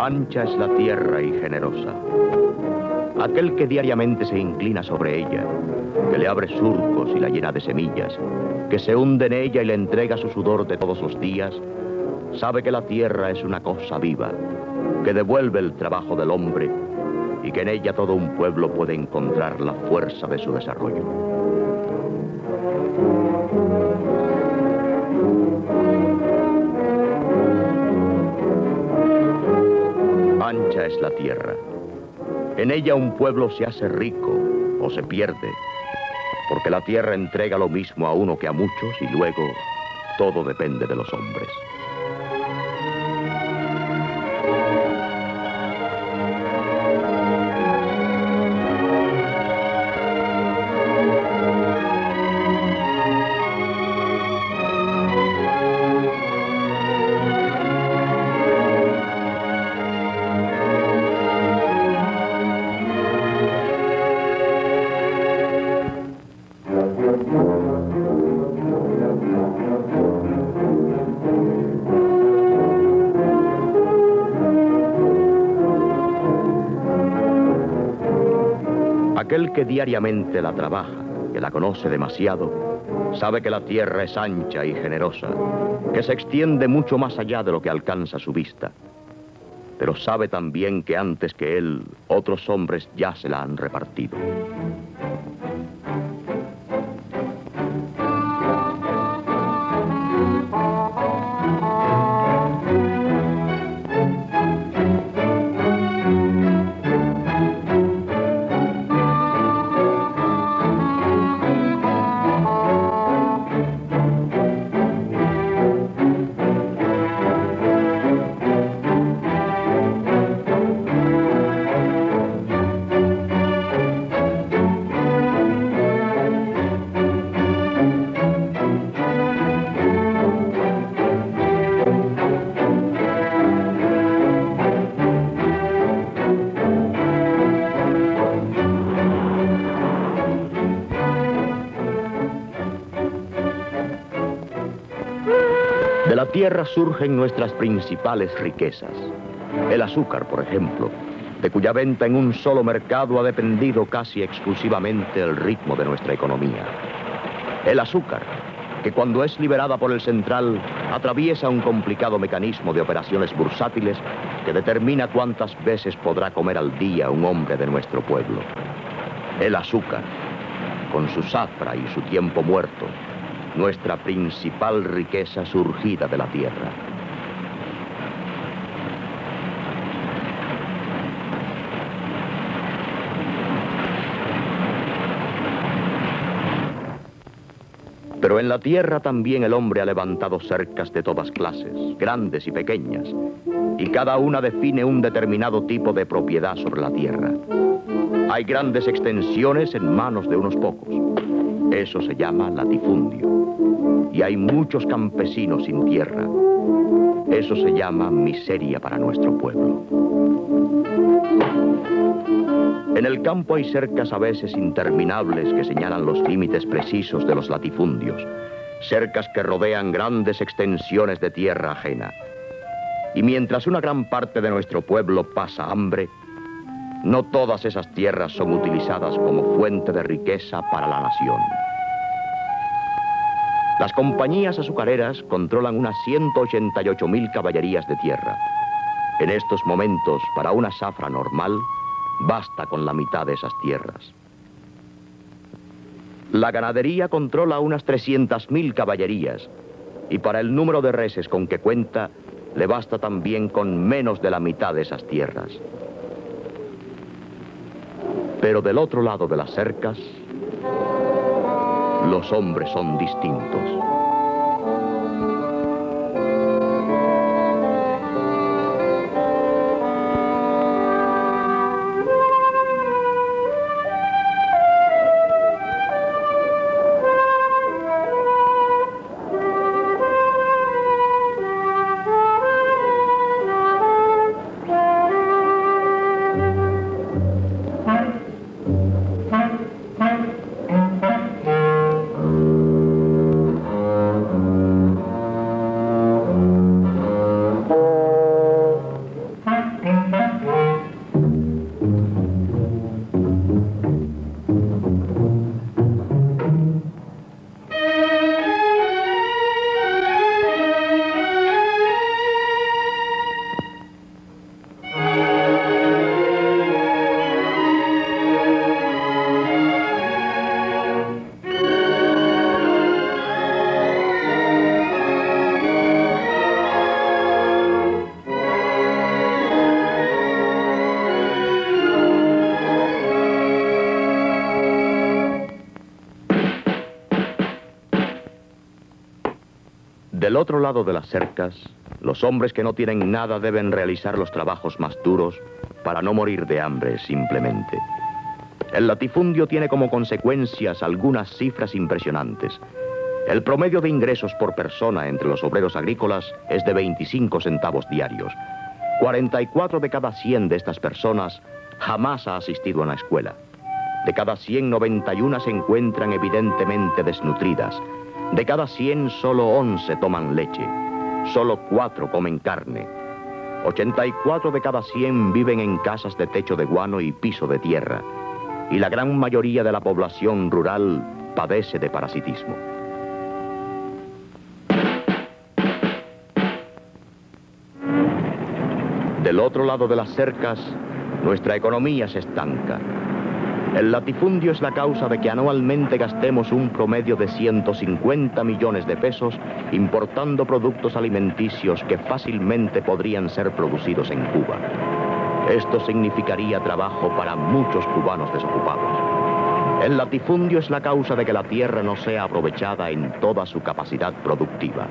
Ancha es la tierra y generosa. Aquel que diariamente se inclina sobre ella, que le abre surcos y la llena de semillas, que se hunde en ella y le entrega su sudor de todos los días, sabe que la tierra es una cosa viva, que devuelve el trabajo del hombre y que en ella todo un pueblo puede encontrar la fuerza de su desarrollo. Ancha es la tierra. En ella un pueblo se hace rico o se pierde, porque la tierra entrega lo mismo a uno que a muchos y luego todo depende de los hombres. Aquel que diariamente la trabaja, que la conoce demasiado, sabe que la tierra es ancha y generosa, que se extiende mucho más allá de lo que alcanza su vista. Pero sabe también que antes que él, otros hombres ya se la han repartido. De la tierra surgen nuestras principales riquezas. El azúcar, por ejemplo, de cuya venta en un solo mercado ha dependido casi exclusivamente el ritmo de nuestra economía. El azúcar, que cuando es liberada por el central, atraviesa un complicado mecanismo de operaciones bursátiles que determina cuántas veces podrá comer al día un hombre de nuestro pueblo. El azúcar, con su zafra y su tiempo muerto, nuestra principal riqueza surgida de la tierra. Pero en la tierra también el hombre ha levantado cercas de todas clases, grandes y pequeñas, y cada una define un determinado tipo de propiedad sobre la tierra. Hay grandes extensiones en manos de unos pocos. Eso se llama latifundio. Y hay muchos campesinos sin tierra. Eso se llama miseria para nuestro pueblo. En el campo hay cercas a veces interminables que señalan los límites precisos de los latifundios, cercas que rodean grandes extensiones de tierra ajena. Y mientras una gran parte de nuestro pueblo pasa hambre, no todas esas tierras son utilizadas como fuente de riqueza para la nación. Las compañías azucareras controlan unas 188.000 caballerías de tierra. En estos momentos, para una zafra normal, basta con la mitad de esas tierras. La ganadería controla unas 300.000 caballerías y para el número de reses con que cuenta, le basta también con menos de la mitad de esas tierras. Pero del otro lado de las cercas, los hombres son distintos. Del otro lado de las cercas, los hombres que no tienen nada deben realizar los trabajos más duros para no morir de hambre simplemente. El latifundio tiene como consecuencias algunas cifras impresionantes. El promedio de ingresos por persona entre los obreros agrícolas es de 25 centavos diarios. 44 de cada 100 de estas personas jamás ha asistido a una escuela. De cada 100, 91 se encuentran evidentemente desnutridas. De cada 100, solo 11 toman leche. Solo 4 comen carne. 84 de cada 100 viven en casas de techo de guano y piso de tierra. Y la gran mayoría de la población rural padece de parasitismo. Del otro lado de las cercas, nuestra economía se estanca. El latifundio es la causa de que anualmente gastemos un promedio de 150 millones de pesos importando productos alimenticios que fácilmente podrían ser producidos en Cuba. Esto significaría trabajo para muchos cubanos desocupados. El latifundio es la causa de que la tierra no sea aprovechada en toda su capacidad productiva.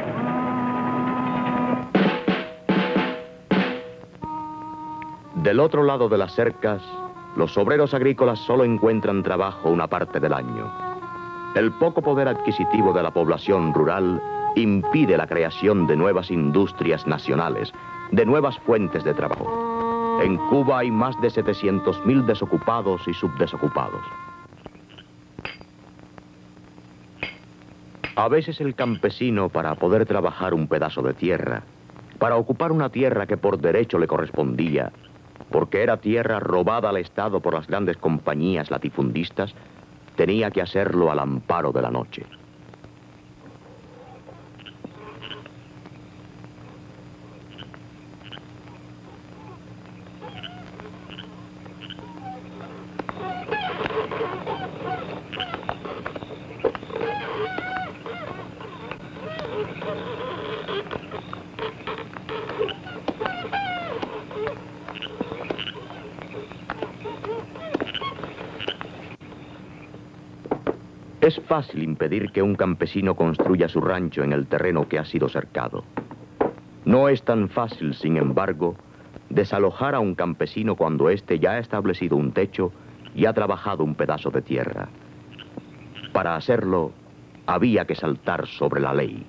Del otro lado de las cercas, los obreros agrícolas solo encuentran trabajo una parte del año. El poco poder adquisitivo de la población rural impide la creación de nuevas industrias nacionales, de nuevas fuentes de trabajo. En Cuba hay más de 700.000 desocupados y subdesocupados. A veces el campesino, para poder trabajar un pedazo de tierra, para ocupar una tierra que por derecho le correspondía, porque era tierra robada al Estado por las grandes compañías latifundistas, tenía que hacerlo al amparo de la noche. Es fácil impedir que un campesino construya su rancho en el terreno que ha sido cercado. No es tan fácil, sin embargo, desalojar a un campesino cuando éste ya ha establecido un techo y ha trabajado un pedazo de tierra. Para hacerlo, había que saltar sobre la ley.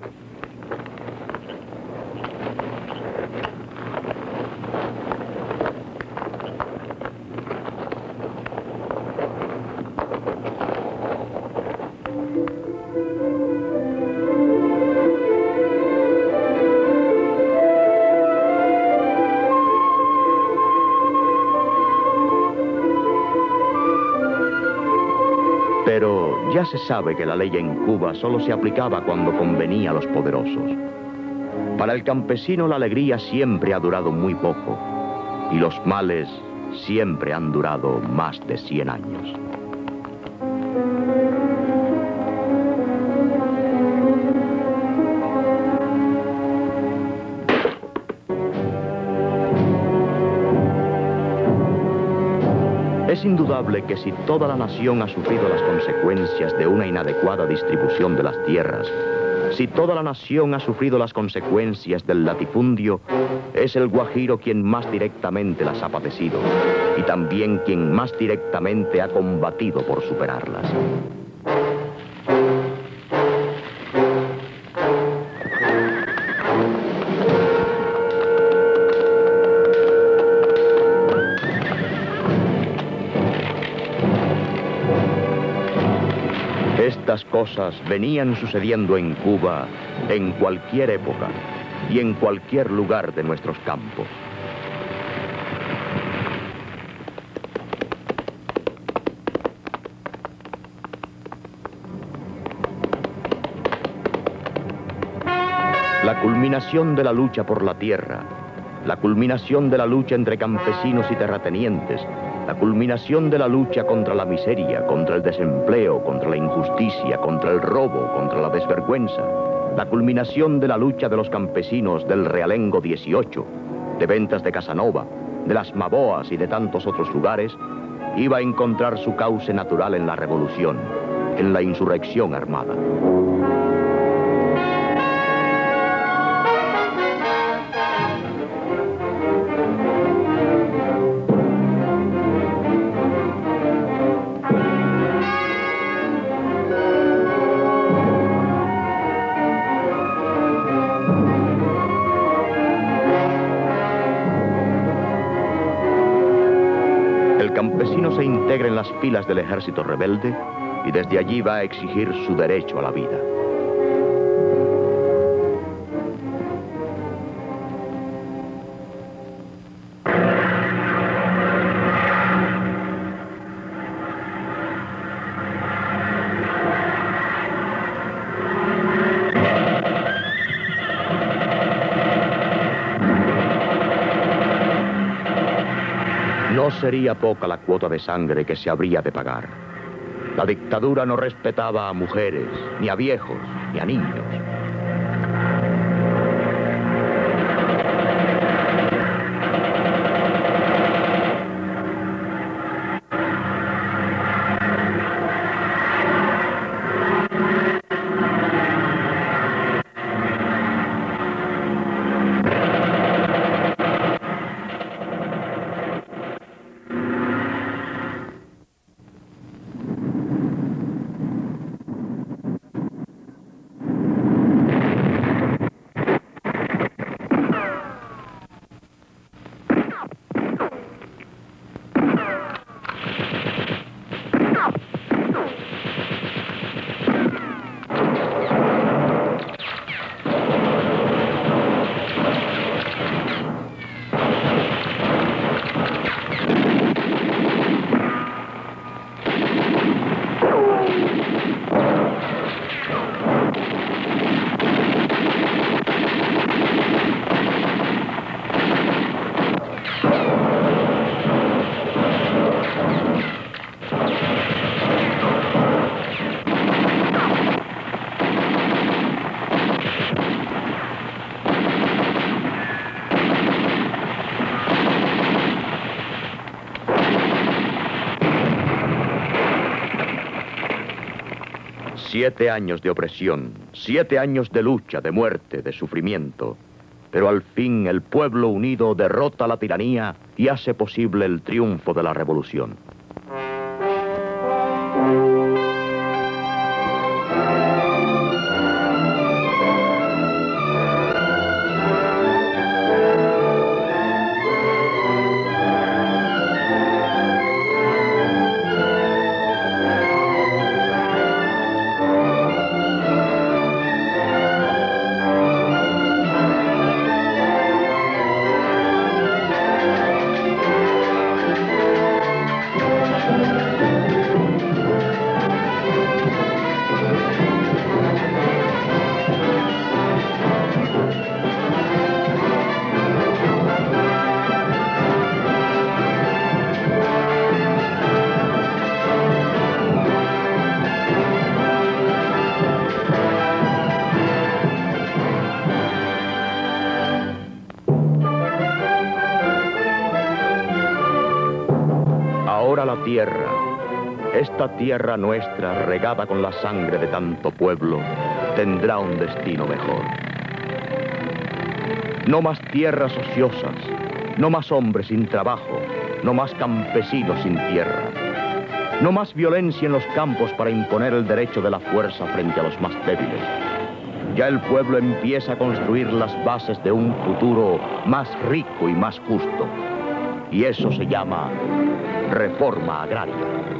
Pero ya se sabe que la ley en Cuba solo se aplicaba cuando convenía a los poderosos. Para el campesino la alegría siempre ha durado muy poco y los males siempre han durado más de 100 años. Es indudable que si toda la nación ha sufrido las consecuencias de una inadecuada distribución de las tierras, si toda la nación ha sufrido las consecuencias del latifundio, es el guajiro quien más directamente las ha padecido y también quien más directamente ha combatido por superarlas. Estas cosas venían sucediendo en Cuba en cualquier época y en cualquier lugar de nuestros campos. La culminación de la lucha por la tierra, la culminación de la lucha entre campesinos y terratenientes, la culminación de la lucha contra la miseria, contra el desempleo, contra la injusticia, contra el robo, contra la desvergüenza, la culminación de la lucha de los campesinos del Realengo 18, de Ventas de Casanova, de las Maboas y de tantos otros lugares, iba a encontrar su cauce natural en la revolución, en la insurrección armada. se integra en las filas del ejército rebelde y desde allí va a exigir su derecho a la vida. No sería poca la cuota de sangre que se habría de pagar. La dictadura no respetaba a mujeres, ni a viejos, ni a niños. Siete años de opresión, 7 años de lucha, de muerte, de sufrimiento. Pero al fin el pueblo unido derrota la tiranía y hace posible el triunfo de la revolución. Ahora la tierra, esta tierra nuestra, regada con la sangre de tanto pueblo, tendrá un destino mejor. No más tierras ociosas, no más hombres sin trabajo, no más campesinos sin tierra. No más violencia en los campos para imponer el derecho de la fuerza frente a los más débiles. Ya el pueblo empieza a construir las bases de un futuro más rico y más justo. Y eso se llama reforma agraria.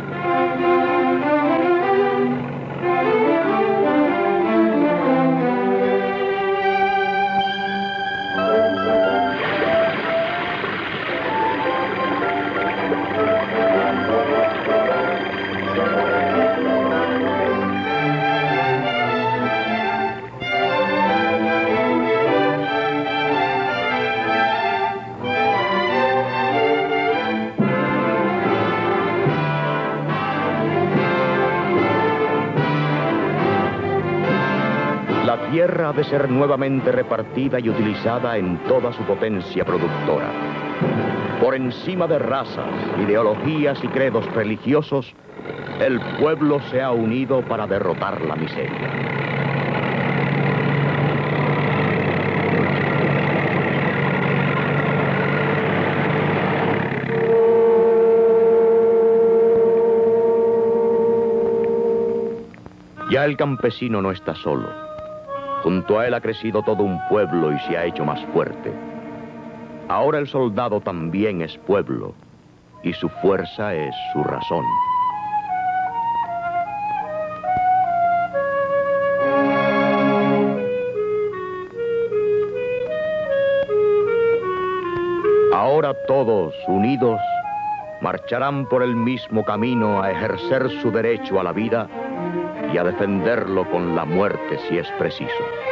La tierra ha de ser nuevamente repartida y utilizada en toda su potencia productora. Por encima de razas, ideologías y credos religiosos, el pueblo se ha unido para derrotar la miseria. Ya el campesino no está solo. Junto a él ha crecido todo un pueblo y se ha hecho más fuerte. Ahora el soldado también es pueblo. y su fuerza es su razón. Ahora todos, unidos, marcharán por el mismo camino a ejercer su derecho a la vida y a defenderlo con la muerte si es preciso.